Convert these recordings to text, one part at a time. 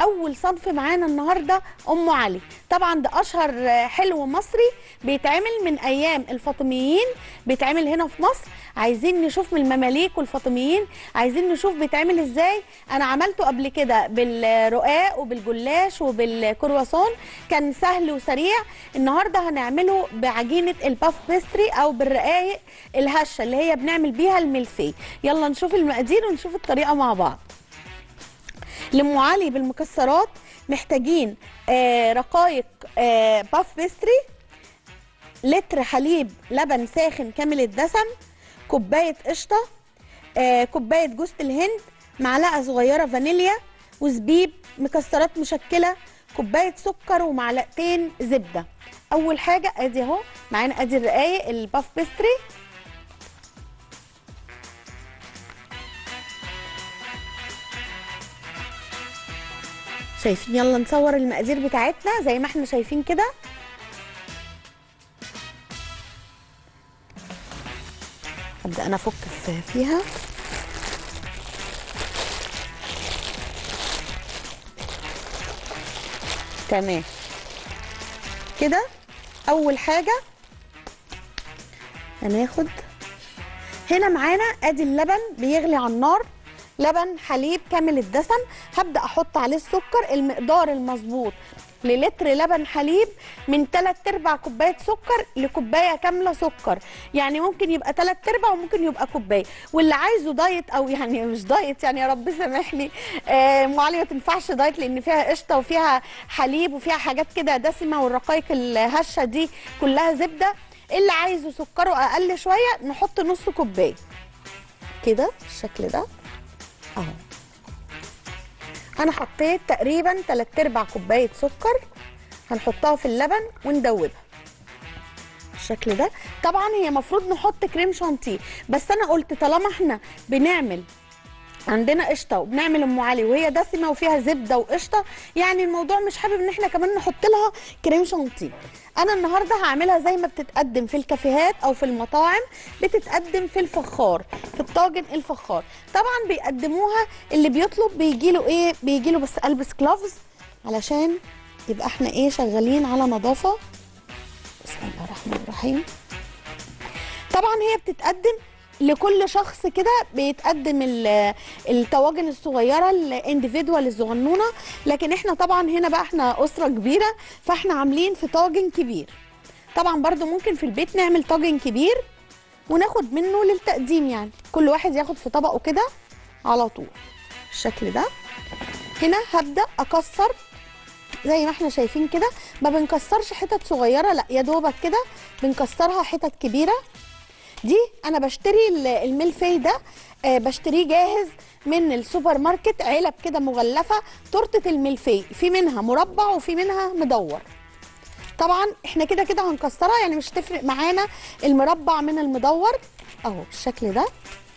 اول صنف معانا النهارده ام علي. طبعا ده اشهر حلو مصري بيتعمل من ايام الفاطميين، بيتعمل هنا في مصر. عايزين نشوف من المماليك والفاطميين، عايزين نشوف بيتعمل ازاي. انا عملته قبل كده بالرقاق وبالجلاش وبالكرواسون، كان سهل وسريع. النهارده هنعمله بعجينه الباف بيستري او بالرقايق الهشه اللي هي بنعمل بيها الملفيه. يلا نشوف المقادير ونشوف الطريقه مع بعض. لأم علي بالمكسرات محتاجين رقايق باف بيستري، لتر حليب لبن ساخن كامل الدسم، كوبايه قشطه، كوبايه جوز الهند، معلقه صغيره فانيليا وزبيب، مكسرات مشكله، كوبايه سكر ومعلقتين زبده. اول حاجه ادي اهو معانا ادي الرقايق الباف بيستري. شايفين؟ يلا نصور المقادير بتاعتنا زي ما احنا شايفين كده. هبدأ انا افك فيها. تمام كده. اول حاجه هناخد هنا معانا ادي اللبن بيغلي على النار، لبن حليب كامل الدسم. هبدأ احط عليه السكر المقدار المظبوط للتر لبن حليب، من 3/4 كوبايه سكر لكوبايه كامله سكر. يعني ممكن يبقى 3/4 وممكن يبقى كوبايه. واللي عايزه دايت او يعني مش دايت، يعني يا رب سامحني ام علي ما تنفعش دايت لان فيها قشطه وفيها حليب وفيها حاجات كده دسمه، والرقائق الهشه دي كلها زبده. اللي عايزه سكره اقل شويه نحط نص كوبايه كده بالشكل ده اهو. انا حطيت تقريبا 3/4 كوبايه سكر، هنحطها في اللبن وندوبها بالشكل ده. طبعا هي المفروض نحط كريم شانتيه، بس انا قلت طالما احنا بنعمل عندنا قشطه وبنعمل ام علي وهي دسمه وفيها زبده وقشطه، يعني الموضوع مش حابب ان احنا كمان نحط لها كريم شانتيه. انا النهارده هعملها زي ما بتتقدم في الكافيهات او في المطاعم، بتتقدم في الفخار، في الطاجن الفخار. طبعا بيقدموها اللي بيطلب بيجي له ايه، بيجي له بس البس كلافز علشان يبقى احنا ايه شغالين على نظافه. بسم الله الرحمن الرحيم. طبعا هي بتتقدم لكل شخص كده، بيتقدم الطواجن الصغيره الانديفيدوال الصغنونه، لكن احنا طبعا هنا بقى احنا اسره كبيره فاحنا عاملين في طاجن كبير. طبعا برضو ممكن في البيت نعمل طاجن كبير وناخد منه للتقديم، يعني كل واحد ياخد في طبقه كده على طول بالشكل ده. هنا هبدا اكسر زي ما احنا شايفين كده، ما بنكسرش حتت صغيره، لا يا دوبك كده بنكسرها حتت كبيره. دي انا بشتري الملفي ده بشتريه جاهز من السوبر ماركت، علب كده مغلفه، تورته الملفي في منها مربع وفي منها مدور. طبعا احنا كده كده هنكسرها، يعني مش هتفرق معانا المربع من المدور اهو بالشكل ده.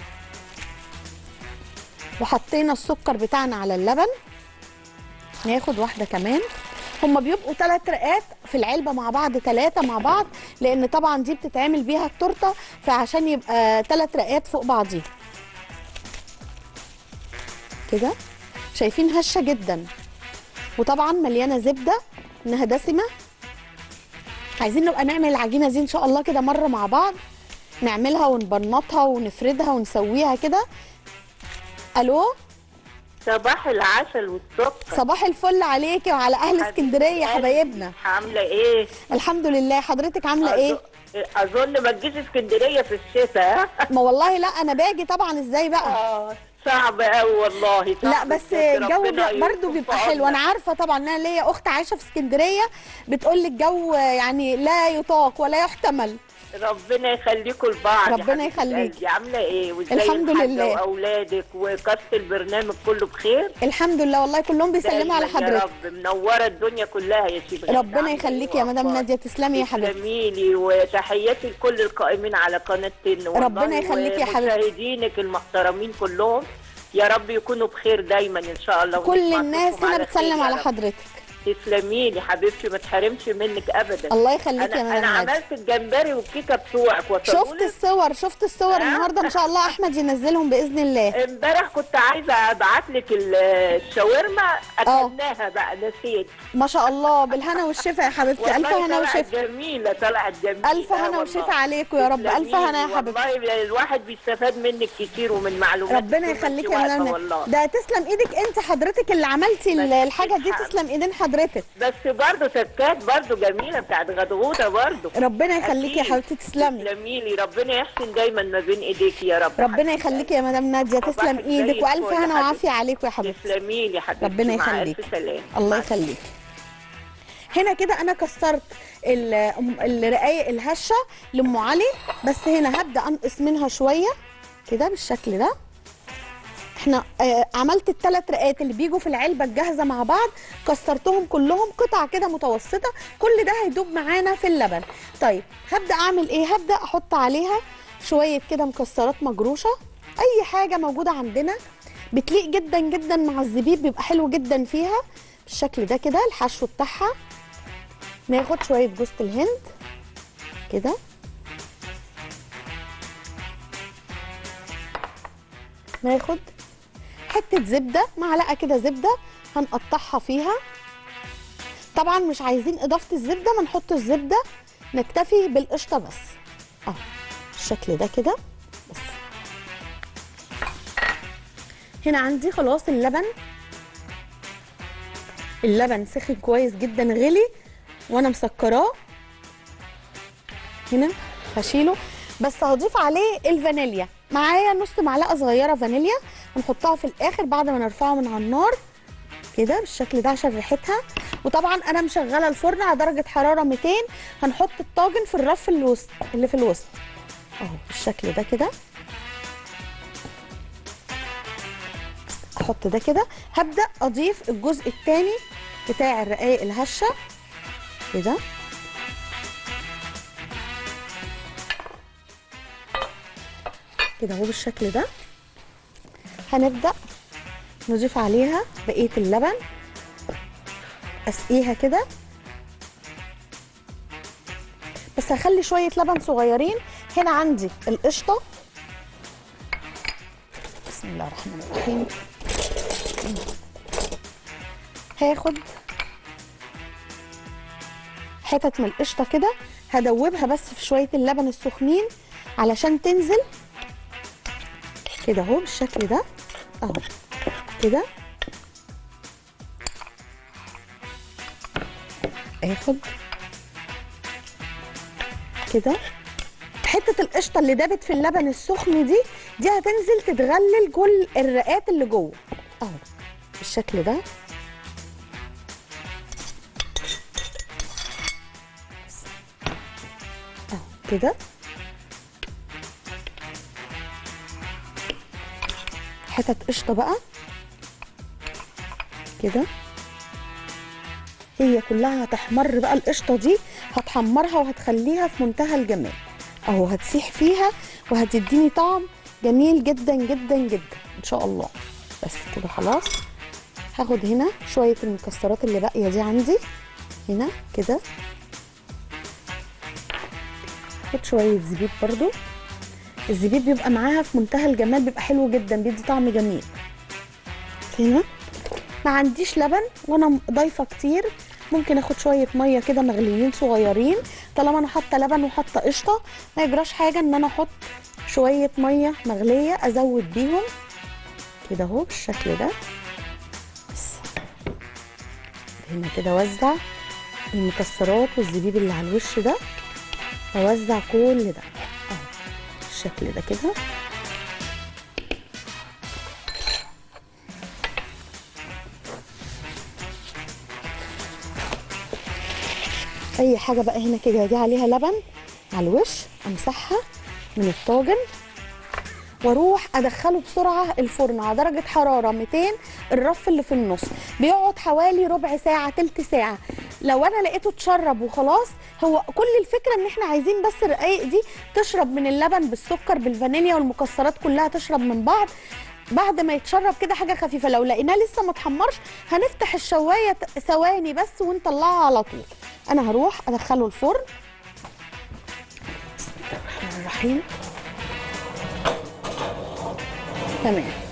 وحطينا السكر بتاعنا على اللبن، ناخد واحده كمان. هما بيبقوا 3 رقات في العلبه مع بعض، 3 مع بعض، لان طبعا دي بتتعمل بيها التورته، فعشان يبقى 3 رقات فوق بعضيها كده. شايفين هشه جدا، وطبعا مليانه زبده انها دسمه. عايزين نبقى نعمل العجينه دي ان شاء الله كده مره مع بعض، نعملها ونبنطها ونفردها ونسويها كده. الو، صباح العسل والسكر. صباح الفل عليكي وعلى اهل اسكندريه حبايبنا. عامله ايه؟ الحمد لله، حضرتك عامله ايه؟ اظن ما تجيش اسكندريه في الشتاء. ما والله لا، انا باجي طبعا. ازاي بقى؟ صعب قوي والله. لا بس الجو برضه بيبقى حلو. انا عارفه طبعا، انا ليا اخت عايشه في اسكندريه بتقول لي الجو يعني لا يطاق ولا يحتمل. ربنا يخليكم لبعض. ربنا يخليكي. عامله ايه وازاي الحمد لله، واولادك وكاست البرنامج كله بخير؟ الحمد لله والله كلهم بيسلموا على حضرتك. يا رب منوره الدنيا كلها يا شيخ. ربنا يخليكي يا مدام ناديه، تسلمي يا حبيبتي. تسلمي لي، وتحياتي لكل القائمين على قناه تن. ربنا يخليكي يا حبيبتي. ومشاهدينك المحترمين كلهم يا رب يكونوا بخير دايما ان شاء الله. كل الناس هنا بتسلم على حضرتك. تسلمي لي حبيبتي، ما تحرمش منك ابدا. الله يخليكي يا مدام انا نادية. عملت الجمبري والكيكه بتوعك شفت الصور النهارده ان شاء الله احمد ينزلهم باذن الله. امبارح كنت عايزه ابعت لك الشاورما، اكلناها بقى نسيت. ما شاء الله، بالهنا والشفا يا حبيبتي، الف هنا وشفا. طلعت جميله الف هنا وشفا عليكم يا رب، الف هنا يا حبيبتي. والله الواحد بيستفاد منك كتير ومن معلومات. ربنا يخليكي يا مدام. ده تسلم ايدك انت حضرتك اللي عملتي الحاجه دي، تسلم ايدين حضرتك. بس برضه تكات برضه جميله بتاعت غدغوطه برضه. ربنا يخليكي يا حبيبتي، تسلمي. تسلمي لي، ربنا يحسن دايما ما بين ايديكي يا رب. ربنا يخليكي يا مدام ناديه، تسلم ايدك والف هنا وعافيه عليكم يا حبيبتي. تسلمي لي حبيبتي، ربنا يخليكي. الله يخليكي. هنا كده انا كسرت الرقايق الهشه لام علي، بس هنا هبدا انقص منها شويه كده بالشكل ده. احنا عملت ال3 رقات اللي بيجوا في العلبه الجاهزه مع بعض، كسرتهم كلهم قطع كده متوسطه، كل ده هيدوب معانا في اللبن. طيب هبدا اعمل ايه؟ هبدا احط عليها شويه كده مكسرات مجروشه، اي حاجه موجوده عندنا بتليق جدا جدا مع الزبيب، بيبقى حلو جدا فيها بالشكل ده كده الحشو بتاعها. ناخد شويه جوز الهند كده، ناخد حته زبده، معلقه كده زبده هنقطعها فيها. طبعا مش عايزين اضافه الزبده، ما نحط الزبده، نكتفي بالقشطه بس اهو بالشكل ده كده بس. هنا عندي خلاص اللبن سخن كويس جدا، غلي وانا مسكراه. هنا هشيله، بس هضيف عليه الفانيليا. معايا نص معلقه صغيره فانيليا، هنحطها في الاخر بعد ما نرفعه من على النار كده بالشكل ده عشان ريحتها. وطبعا انا مشغله الفرن على درجه حراره 200. هنحط الطاجن في الرف اللي في الوسط اهو بالشكل ده كده. احط ده كده، هبدا اضيف الجزء الثاني بتاع الرقايق الهشه كده كده اهو بالشكل ده. هنبدا نضيف عليها بقيه اللبن، اسقيها كده، بس هخلي شويه لبن صغيرين. هنا عندي القشطه، بسم الله الرحمن الرحيم. هاخد حتت من القشطه كده، هدوبها بس في شويه اللبن السخنين علشان تنزل كده اهو بالشكل ده اهو كده. اخد كده حته القشطه اللي دابت في اللبن السخن دي هتنزل تتغلل كل الرقات اللي جوه اهو بالشكل ده اهو كده. حتت قشطه بقى كده، هي كلها هتحمر بقى. القشطه دي هتحمرها وهتخليها في منتهى الجمال اهو، هتسيح فيها وهتديني طعم جميل جدا جدا جدا ان شاء الله. بس كده خلاص. هاخد هنا شويه المكسرات اللي باقيه دي عندي هنا كده، هاخد شويه زبيب برضو. الزبيب بيبقى معاها في منتهى الجمال، بيبقى حلو جدا، بيدي طعم جميل. هنا ما عنديش لبن وانا ضايفه كتير، ممكن اخد شويه ميه كده مغليين صغيرين. طالما انا حاطه لبن وحاطه قشطه ما يجراش حاجه ان انا احط شويه ميه مغليه ازود بيهم كده اهو بالشكل ده. بس هنا كده اوزع المكسرات والزبيب اللي على الوش ده، اوزع كل ده اهو بالشكل ده كده. اي حاجه بقى هنا كده دي عليها لبن على الوش، امسحها من الطاجن واروح ادخله بسرعه الفرن على درجه حراره 200. الرف اللي في النص بيقعد حوالي ربع ساعه تلت ساعه. لو انا لقيته اتشرب وخلاص، هو كل الفكره ان احنا عايزين بس الرقايق دي تشرب من اللبن بالسكر بالفانيليا والمكسرات كلها تشرب من بعض. بعد ما يتشرب كده حاجه خفيفه، لو لقيناه لسه ما اتحمرش هنفتح الشوايه ثواني بس ونطلعها على طول. انا هروح ادخله الفرن. بسم الله الرحمن الرحيم. تمام.